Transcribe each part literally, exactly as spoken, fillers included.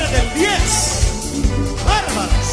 mujeres del diez. Bárbaras.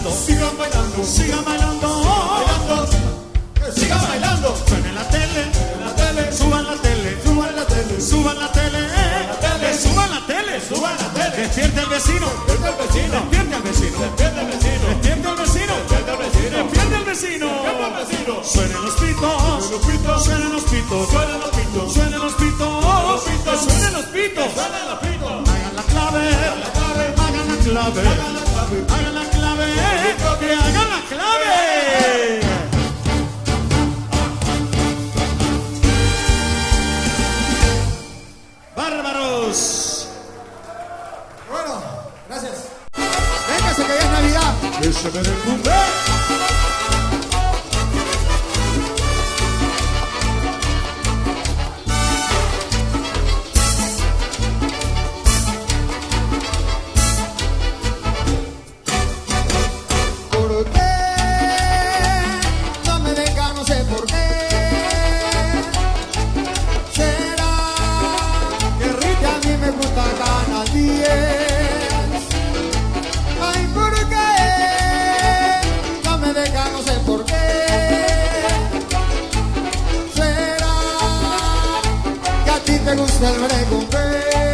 bailando, sigan bailando, sigan bailando, bailando, sigan bailando. Suenen la tele, la tele, suban la tele, suban la tele, suban la tele, suban la tele, suban la tele. Despierte al vecino, despierte al vecino, despierte al vecino, despierte al vecino, despierte al vecino, despierte al vecino, despierte al vecino, despierte al vecino. Suenen los pitos, suenen los pitos, suenen los pitos, suenen los pitos, suenen los pitos, suenen los pitos. Hagan la clave, hagan la clave, hagan la clave, hagan la clave, que hagan la clave. Bárbaros. Bueno, gracias. Véngase que ya es Navidad. Que se me recumbe. ¿Por qué? No me deja, no sé por qué. Será que rica a mí me gusta Canal diez. Ay, ¿por qué? No me deja, no sé por qué. Será que a ti te gusta el merengue.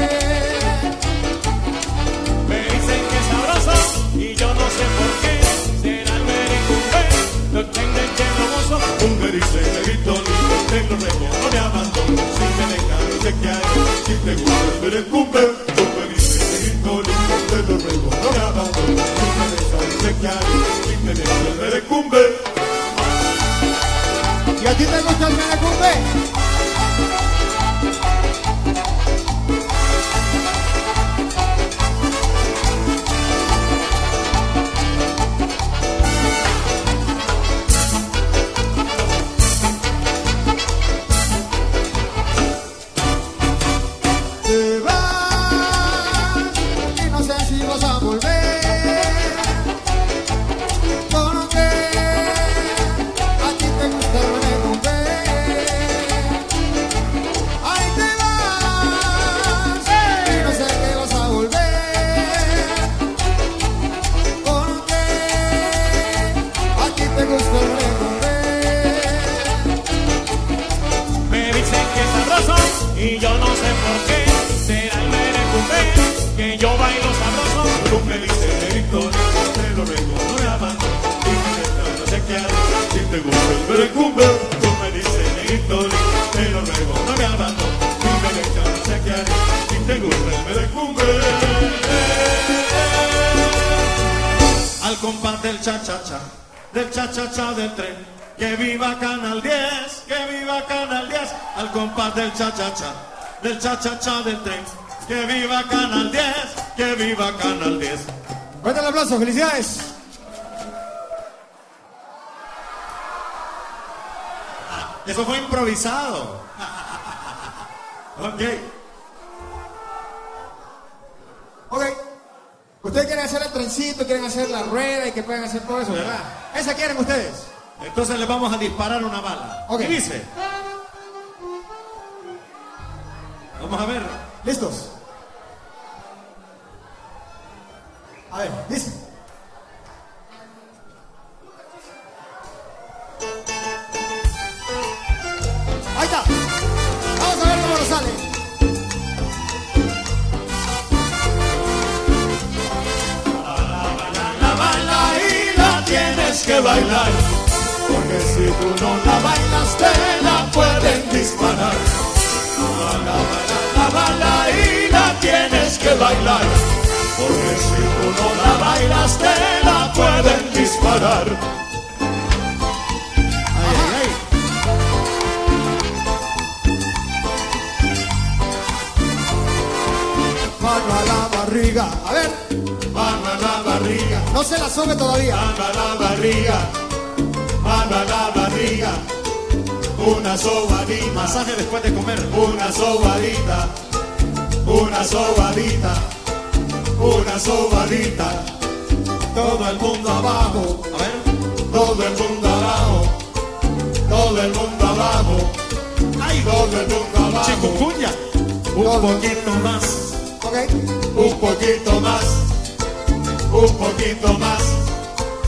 Me dicen que es sabroso y yo no sé por qué. Será el merengue, lo tengo en que roboso. Tú me dices, negrito lindo, tengo remo, no me abandono. Si me dejas, no sé qué haré. Si te gusta el merecumbe. Tú me dices, negrito lindo, tengo remo, no me abandono. Si me dejas, no sé qué haré. Si me dejas el merecumbe. ¿Y a ti te gusta el merengue? Te vas y no sé si vas a volver. ¿Por qué? A ti te gusta el merengue. Ay, te vas y no sé que vas a volver. ¿Por qué? A ti te gusta el merengue. Me dicen que es sabroso y yo no sé por qué. Será el merengue, que yo bailo sabroso. Tú me dices, negrito lindo, te lo remo, no me abandono. Si me dejas, no sé qué haré. Si te gusta el merecumbe. Tú me dices, negrito lindo, te lo remo, no me abandono. Si me dejas, no sé qué haré. Si te gusta el merecumbe. Al compás del cha-cha-cha, del cha-cha-cha del tren. Que viva Canal diez, que viva Canal diez. Al compás del cha-cha-cha, del cha-cha-cha del tren. Que viva Canal diez, que viva Canal diez. Fuerte el aplauso, felicidades. Eso fue improvisado. Ok. Ok. Ustedes quieren hacer el trencito, quieren hacer la rueda y que puedan hacer todo eso, ¿verdad? ¿Esa quieren ustedes? Entonces le vamos a disparar una bala. Ok. ¿Qué dice? Vamos a ver. ¿Listos? A ver, dice. Ahí está. Vamos a ver cómo nos sale. La baila y la tienes que bailar. Porque si tú no la bailas te la pueden disparar. La baila, la baila y la tienes que bailar. Porque si tú no la bailas te la pueden disparar. Ay, ay, ay. Mano a la barriga. A ver, Mano a la barriga, no se la sobe todavía. mano a la barriga, mano a la barriga. Una sobadita. Masaje después de comer. Una sobadita, una sobadita, una sobadita. Todo el mundo abajo. A ver. Todo el mundo abajo. Todo el mundo abajo. Ay, todo el mundo abajo. Chikungunya. Un poquito más. Ok. Un poquito más. Un poquito más.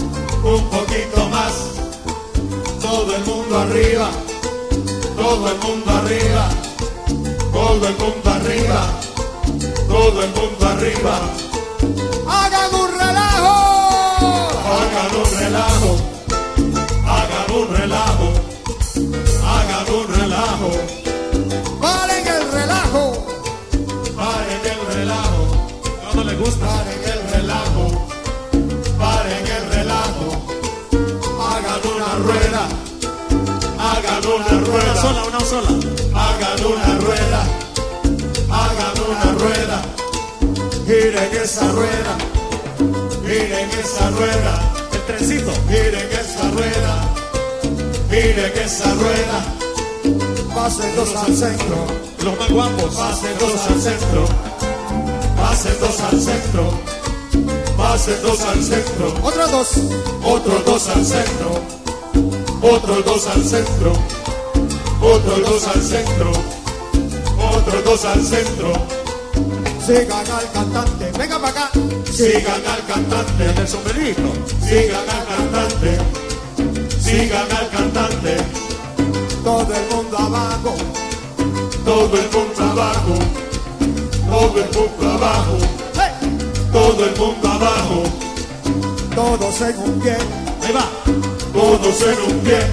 un poquito más. Todo el mundo arriba, todo el mundo arriba, todo el mundo arriba, todo el mundo arriba. ¡Hagan un relajo! Hagan un relajo, hagan un relajo, hagan un relajo. ¡Paren el relajo! Paren el relajo, No le gusta. paren el relajo, paren el relajo. Hagan una rueda, hagan una Una rueda, sola, una sola. hagan una rueda, hagan una rueda. Giren esa rueda, giren esa rueda, El trencito. giren esa rueda, giren esa rueda. Pasen dos al centro. Los más guapos. Pasen dos al centro, pasen dos al centro, pasen dos al centro. Otros dos. Otros dos al centro, otros dos al centro, otros dos al centro, otros dos al centro. Sigan al cantante. Venga para acá. Sigan al cantante, El sombrerito. sigan al cantante, sigan al cantante. Todo el mundo abajo. Todo el mundo abajo, todo el mundo abajo, ¡Hey! todo el mundo abajo. Todos en un pie. Ahí va. Todos en un pie,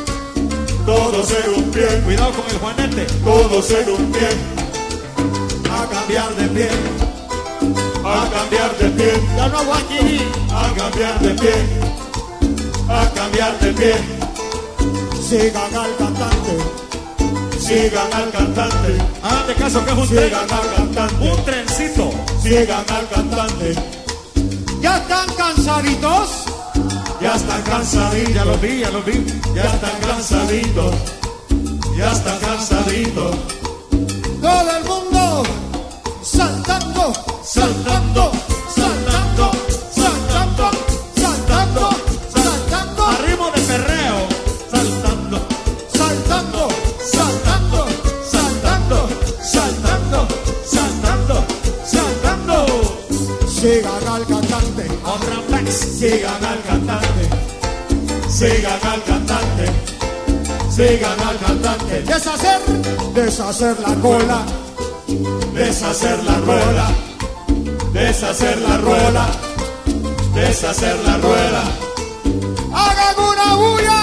todos en un pie, Cuidado con el juanete. todos en un pie. A cambiar de pie, a cambiar de pie, Ya no aguanto. a cambiar de pie, a cambiar de pie. Sigan al cantante. Sigan al cantante, Hagan de caso que es un tren. sigan al cantante, Un trencito. sigan al cantante. ¿Ya están cansaditos? Ya están Ya cansaditos, los vi, ya los vi. ya están cansaditos, ya están cansaditos. Todo el mundo saltando, saltando, saltando, saltando, saltando, saltando, A ritmo de perreo. Saltando. saltando, saltando, saltando, saltando, Saltando. Saltando. sigan al cantante. Otra vez. Sigan al cantante, sigan al cantante, sigan al cantante. Deshacer, deshacer la cola, Deshacer la rueda, deshacer la rueda, deshacer la rueda. hagan una bulla,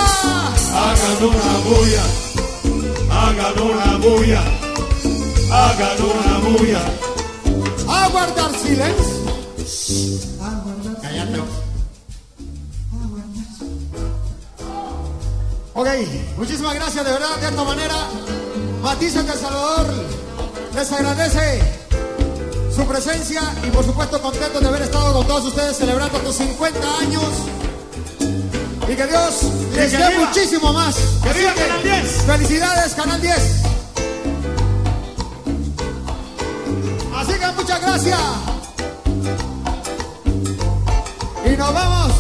Hagan una bulla, hagan una bulla, hagan una bulla. a guardar silencio. Cállate. Ok, muchísimas gracias, de verdad, de esta manera, Matices de El Salvador les agradece su presencia y por supuesto contentos de haber estado con todos ustedes celebrando estos cincuenta años y que Dios les que dé viva. muchísimo más. Que Así viva Canal diez. Felicidades, Canal diez. Así que muchas gracias. Y nos vamos.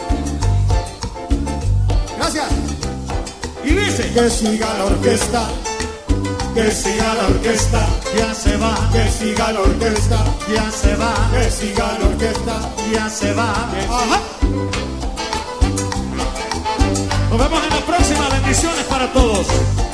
Gracias. Y dice. Que siga la orquesta, Que siga la orquesta, Ya se va. que siga la orquesta, Ya se va. que siga la orquesta. Ya se va. ajá, Nos vemos en la próxima. Bendiciones para todos.